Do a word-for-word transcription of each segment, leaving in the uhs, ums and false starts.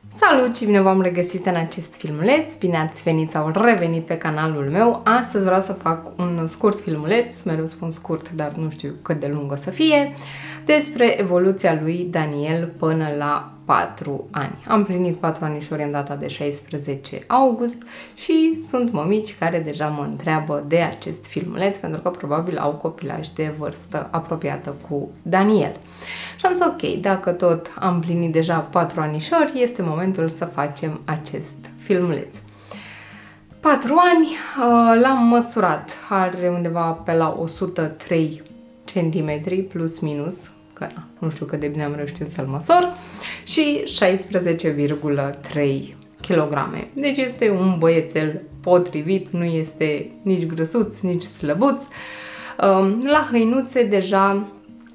Salut și bine v-am regăsit în acest filmuleț, bine ați venit sau revenit pe canalul meu. Astăzi vreau să fac un scurt filmuleț, mereu spun scurt, dar nu știu cât de lung o să fie, despre evoluția lui Daniel până la patru ani. Am plinit patru anișori în data de șaisprezece august și sunt mămici care deja mă întreabă de acest filmuleț pentru că probabil au copilaj de vârstă apropiată cu Daniel. Și am zis ok, dacă tot am plinit deja patru anișori, este momentul să facem acest filmuleț. patru ani, l-am măsurat, are undeva pe la o sută trei centimetri plus minus, că nu știu cât de bine am reușit să-l măsor, și șaisprezece virgulă trei kilograme. Deci este un băiețel potrivit, nu este nici grăsuț, nici slăbuț. La hăinuțe deja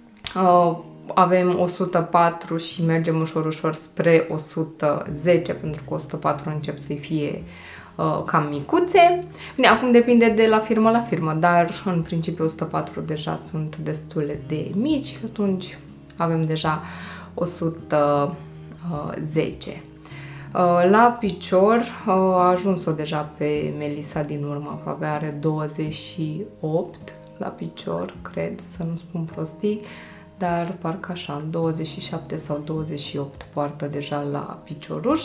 avem o sută patru și mergem ușor, ușor spre o sută zece, pentru că o sută patru încep să-i fie uh, cam micuțe. Bine, acum depinde de la firmă la firmă, dar în principiu o sută patru deja sunt destule de mici și atunci avem deja o sută zece. Uh, la picior uh, a ajuns-o deja pe Melissa din urmă, aproape are douăzeci și opt la picior, cred, să nu spun prostii, dar parcă așa, douăzeci și șapte sau douăzeci și opt poartă deja la picioruș.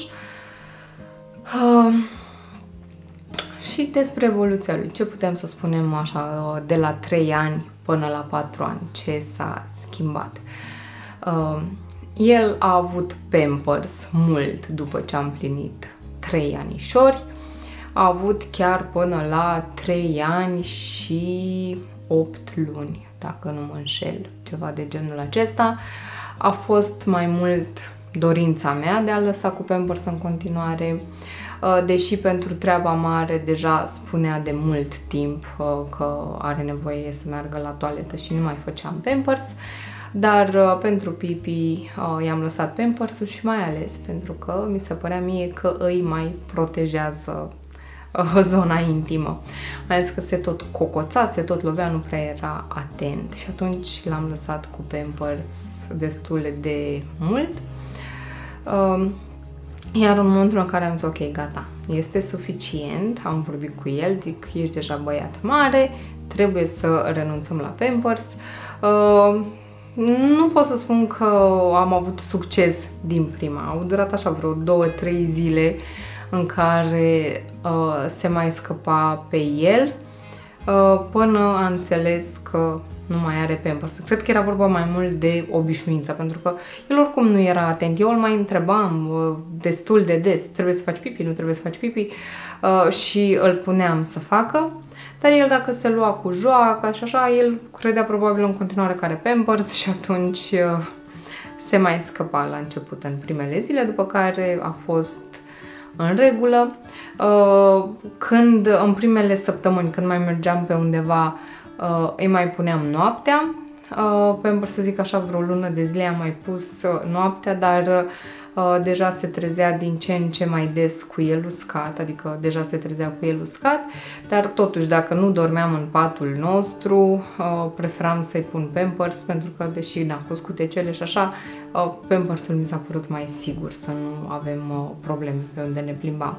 Uh, și despre evoluția lui, ce putem să spunem așa, de la trei ani până la patru ani, ce s-a schimbat? Uh, el a avut Pampers mult după ce am plinit trei anișori, a avut chiar până la trei ani și opt luni, dacă nu mă înșel, ceva de genul acesta. A fost mai mult dorința mea de a lăsa cu Pampers în continuare, deși pentru treaba mare deja spunea de mult timp că are nevoie să meargă la toaletă și nu mai făceam Pampers, dar pentru Pipi i-am lăsat Pampers-ul și mai ales pentru că mi se părea mie că îi mai protejează zona intimă. Mai ales că se tot cocoța, se tot lovea, nu prea era atent și atunci l-am lăsat cu Pampers destul de mult. Iar în momentul în care am zis ok, gata, este suficient, am vorbit cu el, zic, ești deja băiat mare, trebuie să renunțăm la Pampers. Nu pot să spun că am avut succes din prima, au durat așa vreo două trei zile în care uh, se mai scăpa pe el, uh, până a înțeles că nu mai are Pampers. Cred că era vorba mai mult de obișnuință, pentru că el oricum nu era atent. Eu îl mai întrebam uh, destul de des, trebuie să faci pipi, nu trebuie să faci pipi, uh, și îl puneam să facă, dar el dacă se lua cu joacă și așa, el credea probabil în continuare că are Pampers și atunci uh, se mai scăpa la început în primele zile, după care a fost în regulă. Când în primele săptămâni, când mai mergeam pe undeva, îi mai puneam noaptea. Pampers, să zic așa, vreo lună de zile am mai pus noaptea, dar deja se trezea din ce în ce mai des cu el uscat, adică deja se trezea cu el uscat, dar totuși dacă nu dormeam în patul nostru, preferam să-i pun Pampers, pentru că deși n-am cu scutecele și așa, Pampers-ul mi s-a părut mai sigur să nu avem probleme pe unde ne plimbam.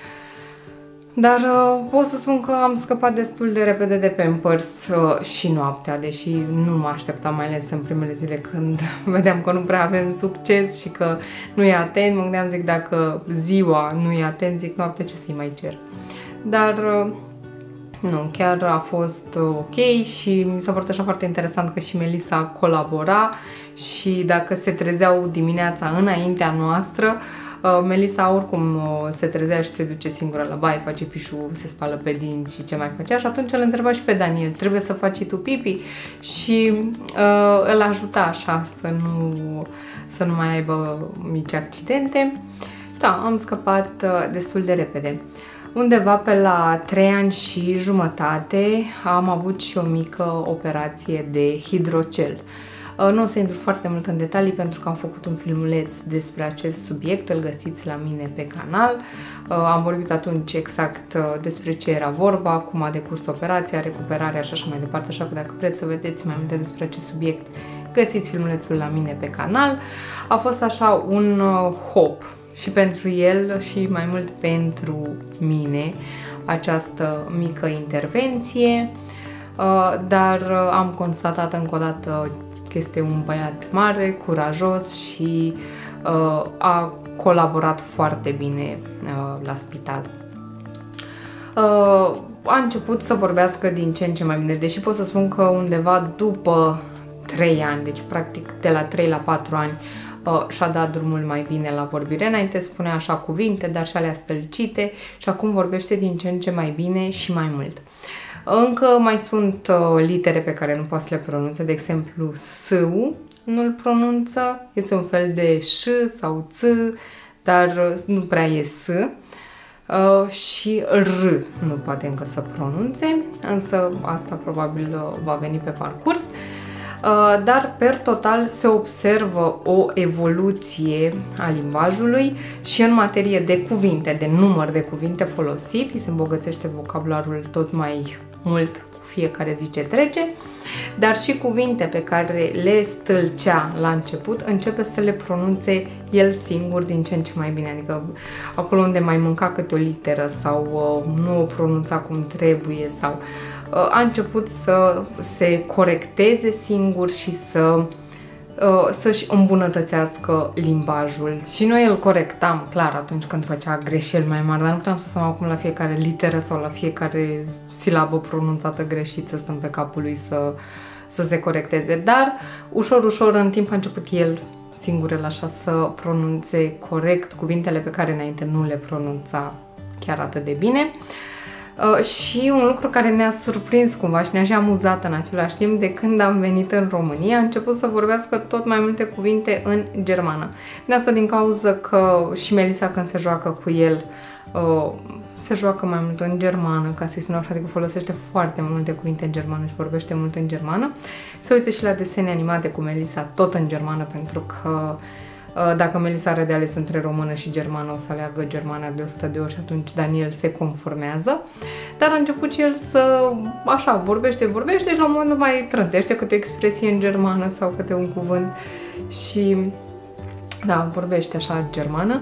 Dar uh, pot să spun că am scăpat destul de repede de Pampers uh, și noaptea, deși nu mă așteptam, mai ales în primele zile când vedeam că nu prea avem succes și că nu e atent. Mă gândeam, zic, dacă ziua nu e atent, zic, noaptea ce să-i mai cer. Dar uh, nu, chiar a fost uh, ok și mi s-a părut așa foarte interesant că și Melissa colabora și dacă se trezeau dimineața înaintea noastră, Melissa oricum se trezea și se duce singură la baie, face pișu, se spală pe dinți și ce mai făcea și atunci îl întreba și pe Daniel, trebuie să faci și tu pipi? Și uh, îl ajuta așa să nu, să nu mai aibă mici accidente. Da, am scăpat uh, destul de repede. Undeva pe la trei ani și jumătate am avut și o mică operație de hidrocel. Nu o să intru foarte mult în detalii pentru că am făcut un filmuleț despre acest subiect, îl găsiți la mine pe canal. Am vorbit atunci exact despre ce era vorba, cum a decurs operația, recuperarea și așa mai departe, așa că dacă vreți să vedeți mai multe despre acest subiect, găsiți filmulețul la mine pe canal. A fost așa un hop și pentru el și mai mult pentru mine această mică intervenție, dar am constatat încă o dată că este un băiat mare, curajos și a colaborat foarte bine la spital. A început să vorbească din ce în ce mai bine, deși pot să spun că undeva după trei ani, deci practic de la trei la patru ani, și-a dat drumul mai bine la vorbire. Înainte spunea așa cuvinte, dar și alea stălcite, și acum vorbește din ce în ce mai bine și mai mult. Încă mai sunt litere pe care nu poate să le pronunțe, de exemplu S-ul nu-l pronunță, este un fel de ș sau ț, dar nu prea e S. Uh, și R nu poate încă să pronunțe, însă asta probabil uh, va veni pe parcurs. Uh, dar per total se observă o evoluție a limbajului și în materie de cuvinte, de număr de cuvinte folosit, îi se îmbogățește vocabularul tot mai mult cu fiecare zi ce trece, dar și cuvinte pe care le stâlcea la început începe să le pronunțe el singur din ce în ce mai bine, adică acolo unde mai mânca câte o literă sau uh, nu o pronunța cum trebuie sau uh, a început să se corecteze singur și să uh, să-și îmbunătățească limbajul. Și noi îl corectam, clar, atunci când făcea greșeli mai mari, dar nu puteam să stăm acum la fiecare literă sau la fiecare silabă pronunțată greșit să stăm pe capul lui să, să se corecteze. Dar ușor, ușor, în timp a început el singur el așa să pronunțe corect cuvintele pe care înainte nu le pronunța chiar atât de bine. Uh, și un lucru care ne-a surprins cumva și ne-a și amuzat în același timp, de când am venit în România, a început să vorbească tot mai multe cuvinte în germană. Din asta din cauza că și Melissa, când se joacă cu el, uh, se joacă mai mult în germană, ca să-i spun așa, adică folosește foarte multe cuvinte în germană și vorbește mult în germană. Se uită și la desene animate cu Melissa tot în germană, pentru că dacă Melissa are de ales între română și germană, o să aleagă germana de o sută de ori și atunci Daniel se conformează. Dar a început și el să, așa, vorbește, vorbește și la un moment mai trântește câte o expresie în germană sau câte un cuvânt și, da, vorbește așa germană.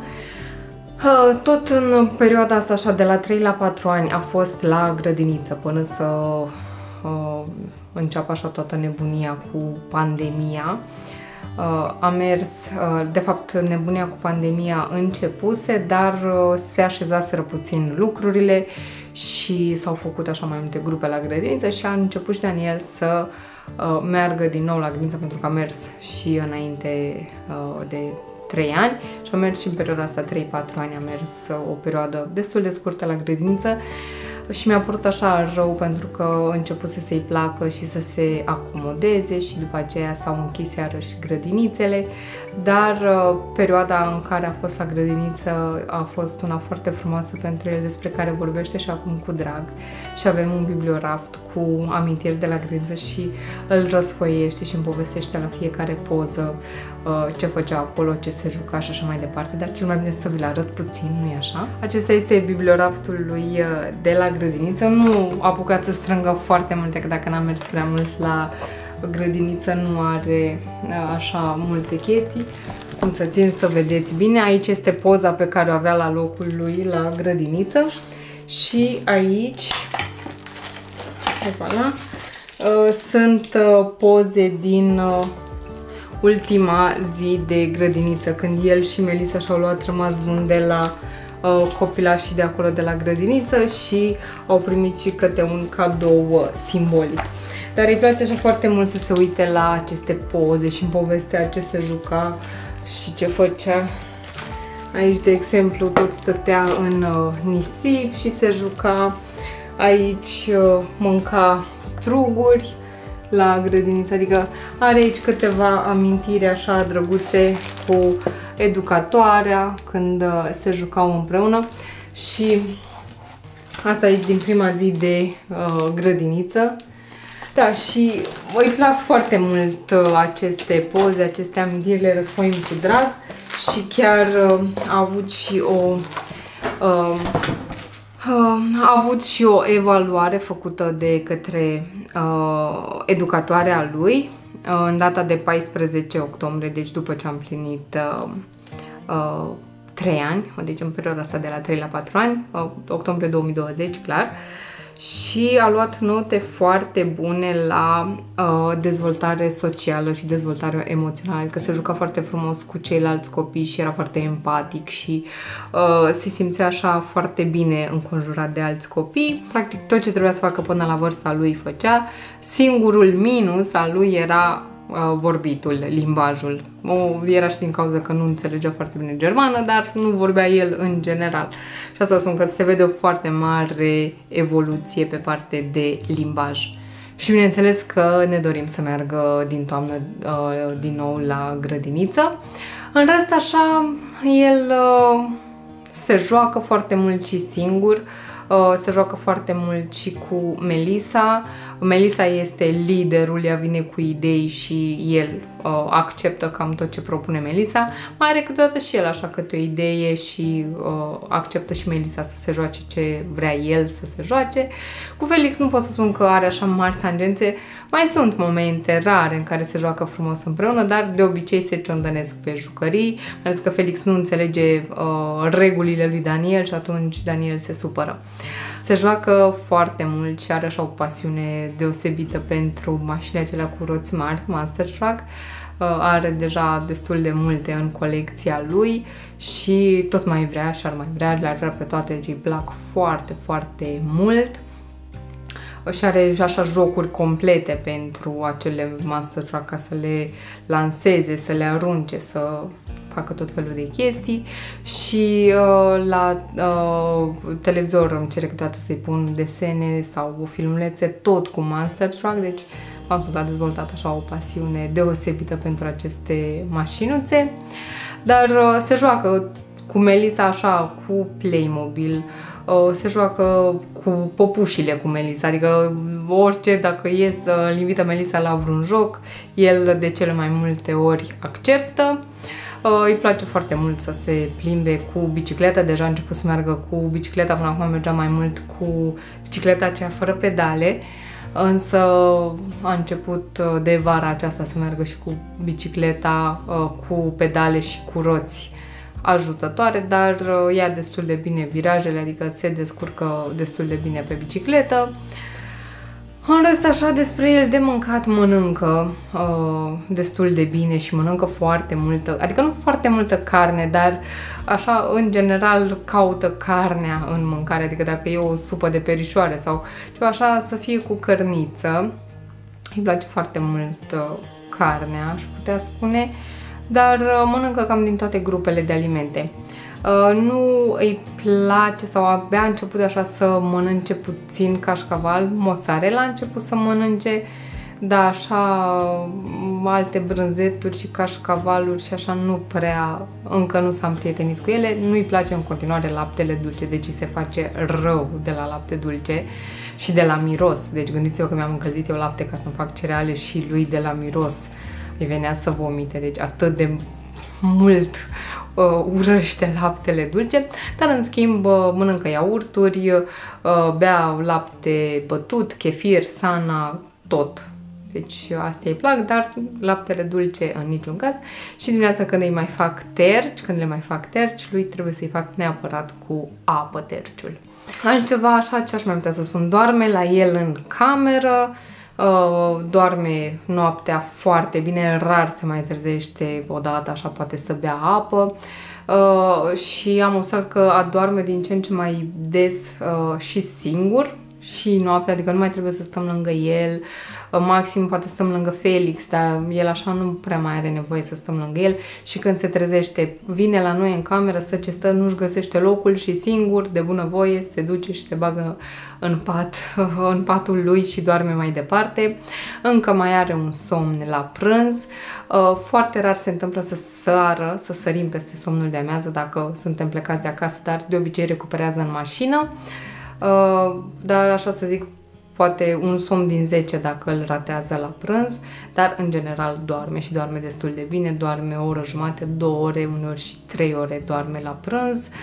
Tot în perioada asta, așa, de la trei la patru ani a fost la grădiniță până să uh, înceapă așa toată nebunia cu pandemia. Uh, a mers, uh, de fapt nebunia cu pandemia începuse, dar uh, se așezaseră puțin lucrurile și s-au făcut așa mai multe grupe la grădiniță și a început și Daniel să uh, meargă din nou la grădiniță, pentru că a mers și înainte uh, de trei ani și a mers și în perioada asta trei patru ani, a mers uh, o perioadă destul de scurtă la grădiniță. Și mi-a părut așa rău pentru că a început să se-i placă și să se acomodeze și după aceea s-au închis iarăși grădinițele, dar uh, perioada în care a fost la grădiniță a fost una foarte frumoasă pentru el, despre care vorbește și acum cu drag și avem un biblioraft cu amintiri de la grădiniță și îl răsfoiește și îmi povestește la fiecare poză uh, ce făcea acolo, ce se juca și așa mai departe, dar cel mai bine să vi-l arăt puțin, nu-i așa? Acesta este biblioraftul lui uh, de la grădiniță. Nu a apucat să strângă foarte multe, că dacă n-am mers prea mult la grădiniță nu are uh, așa multe chestii. Cum să țin să vedeți bine, aici este poza pe care o avea la locul lui la grădiniță și aici voilà, uh, sunt uh, poze din uh, ultima zi de grădiniță, când el și Melissa și-au luat rămas bun de la uh, copilașii de acolo de la grădiniță și au primit și câte un cadou uh, simbolic. Dar îi place așa foarte mult să se uite la aceste poze și în povestea ce se juca și ce făcea. Aici, de exemplu, tot stătea în uh, nisip și se juca. Aici uh, mânca struguri la grădiniță, adică are aici câteva amintiri așa drăguțe cu educatoarea, când uh, se jucau împreună și asta e din prima zi de uh, grădiniță. Da, și îi plac foarte mult uh, aceste poze, aceste amintiri, le răsfoim cu drag și chiar uh, a avut și o uh, uh, a avut și o evaluare făcută de către uh, educatoarea lui uh, în data de paisprezece octombrie, deci după ce am plinit uh, uh, trei ani, deci în perioada asta de la trei la patru ani, octombrie două mii douăzeci, clar. Și a luat note foarte bune la uh, dezvoltare socială și dezvoltare emoțională, adică se juca foarte frumos cu ceilalți copii și era foarte empatic și uh, se simțea așa foarte bine înconjurat de alți copii. Practic tot ce trebuia să facă până la vârsta lui făcea. Singurul minus al lui era vorbitul, limbajul. O, era și din cauza că nu înțelegea foarte bine germană, dar nu vorbea el în general. Și asta spun că se vede o foarte mare evoluție pe parte de limbaj. Și bineînțeles că ne dorim să meargă din toamnă din nou la grădiniță. În rest, așa, el se joacă foarte mult și singur. Se joacă foarte mult și cu Melissa. Melissa este liderul, ea vine cu idei și el uh, acceptă cam tot ce propune Melissa. Mai are câteodată și el așa câte o idee și uh, acceptă și Melissa să se joace ce vrea el să se joace. Cu Felix nu pot să spun că are așa mari tangențe. Mai sunt momente rare în care se joacă frumos împreună, dar de obicei se ciondănesc pe jucării, mai ales că Felix nu înțelege uh, regulile lui Daniel și atunci Daniel se supără. Se joacă foarte mult și are așa o pasiune deosebită pentru mașinile acelea cu roți mari, Monster Truck. Uh, are deja destul de multe în colecția lui și tot mai vrea și ar mai vrea, le-ar vrea pe toate, deci îi plac foarte, foarte mult. Și are așa jocuri complete pentru acele Monster Truck ca să le lanseze, să le arunce, să facă tot felul de chestii. Și uh, la uh, televizor îmi cere câteodată să-i pun desene sau filmulețe tot cu Monster Truck, deci am spus, a dezvoltat așa o pasiune deosebită pentru aceste mașinuțe. Dar uh, se joacă cu Melissa așa, cu Playmobil, se joacă cu popușile cu Melissa, adică orice, dacă ies, îl invită Melissa la vreun joc, el de cele mai multe ori acceptă. Îi place foarte mult să se plimbe cu bicicleta, deja a început să meargă cu bicicleta, până acum mergea mai mult cu bicicleta aceea fără pedale, însă a început de vara aceasta să meargă și cu bicicleta cu pedale și cu roți ajutătoare, dar ia destul de bine virajele, adică se descurcă destul de bine pe bicicletă. În rest, așa, despre el de mâncat mănâncă uh, destul de bine și mănâncă foarte multă, adică nu foarte multă carne, dar așa, în general, caută carnea în mâncare, adică dacă e o supă de perișoare sau ceva așa, să fie cu cărniță. Îi place foarte mult uh, carnea, aș putea spune, dar mănâncă cam din toate grupele de alimente. Uh, nu îi place sau abia a început așa să mănânce puțin cașcaval, mozzarella a început să mănânce, dar așa alte brânzeturi și cașcavaluri și așa nu prea, încă nu s-a împrietenit cu ele. Nu îi place în continuare laptele dulce, deci îi se face rău de la lapte dulce și de la miros. Deci gândiți-vă că mi-am încălzit eu lapte ca să-mi fac cereale și lui de la miros îi venea să vomite, deci atât de mult uh, urăște laptele dulce, dar în schimb uh, mănâncă iaurturi, uh, bea lapte bătut, chefir, sana, tot. Deci astea îi plac, dar laptele dulce în niciun caz. Și dimineața când îi mai fac terci, când le mai fac terci, lui trebuie să-i fac neapărat cu apă terciul. Altceva așa, ce aș mai putea să spun, doarme la el în cameră, Uh, doarme noaptea foarte bine, rar se mai trezește odată, așa poate să bea apă uh, și am observat că adorme din ce în ce mai des uh, și singur și noaptea, adică nu mai trebuie să stăm lângă el, uh, maxim poate stăm lângă Felix, dar el așa nu prea mai are nevoie să stăm lângă el și când se trezește, vine la noi în cameră, stă ce stă, nu-și găsește locul și singur, de bunăvoie, se duce și se bagă în pat, în patul lui și doarme mai departe. Încă mai are un somn la prânz. Foarte rar se întâmplă să sară, să sărim peste somnul de amiază dacă suntem plecați de acasă, dar de obicei recuperează în mașină. Dar așa să zic, poate un somn din zece dacă îl ratează la prânz, dar în general doarme și doarme destul de bine, doarme o oră jumate, două ore, uneori și trei ore doarme la prânz.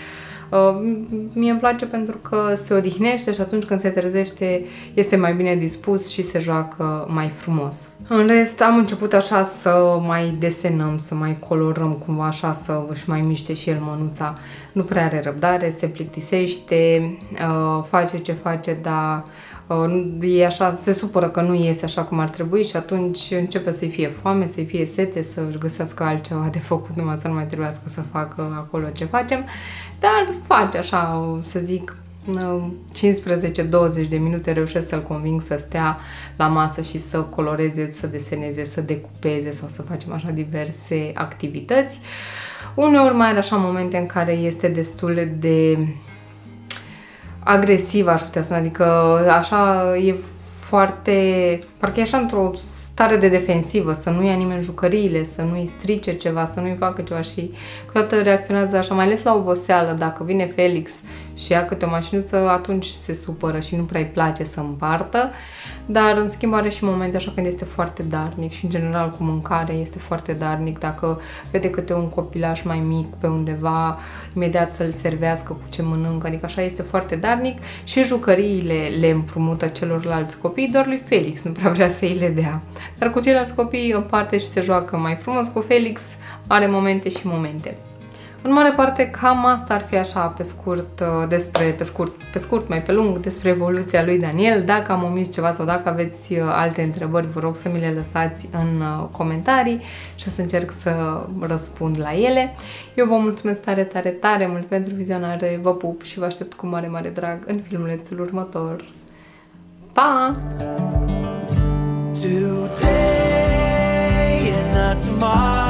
Mie îmi place pentru că se odihnește și atunci când se trezește este mai bine dispus și se joacă mai frumos. În rest, am început așa să mai desenăm, să mai colorăm cumva așa, să își mai miște și el mânuța. Nu prea are răbdare, se plictisește, face ce face, dar e așa, se supără că nu iese așa cum ar trebui și atunci începe să-i fie foame, să-i fie sete, să-și găsească altceva de făcut, numai să nu mai trebuiască să facă acolo ce facem, dar face așa, să zic, cincisprezece douăzeci de minute reușesc să-l conving să stea la masă și să coloreze, să deseneze, să decupeze sau să facem așa diverse activități. Uneori mai are așa momente în care este destul de agresiv, aș putea spune, adică așa e foarte, parcă e așa într-o stare de defensivă, să nu ia nimeni jucăriile, să nu-i strice ceva, să nu-i facă ceva și câteodată reacționează așa, mai ales la oboseală, dacă vine Felix și ia câte o mașinuță, atunci se supără și nu prea-i place să împartă, dar în schimb are și momente așa când este foarte darnic și în general cu mâncare este foarte darnic, dacă vede câte un copilaș mai mic pe undeva, imediat să-l servească cu ce mănâncă, adică așa este foarte darnic și jucăriile le împrumută celorlalți copii, doar lui Felix nu prea vrea să îi le dea. Dar cu ceilalți copii împarte și se joacă mai frumos, cu Felix are momente și momente. În mare parte cam asta ar fi așa pe scurt, despre, pe scurt, pe scurt, mai pe lung, despre evoluția lui Daniel. Dacă am omis ceva sau dacă aveți alte întrebări, vă rog să mi le lăsați în comentarii și o să încerc să răspund la ele. Eu vă mulțumesc tare, tare, tare mult pentru vizionare, vă pup și vă aștept cu mare, mare drag în filmulețul următor. Pa! Today and not tomorrow.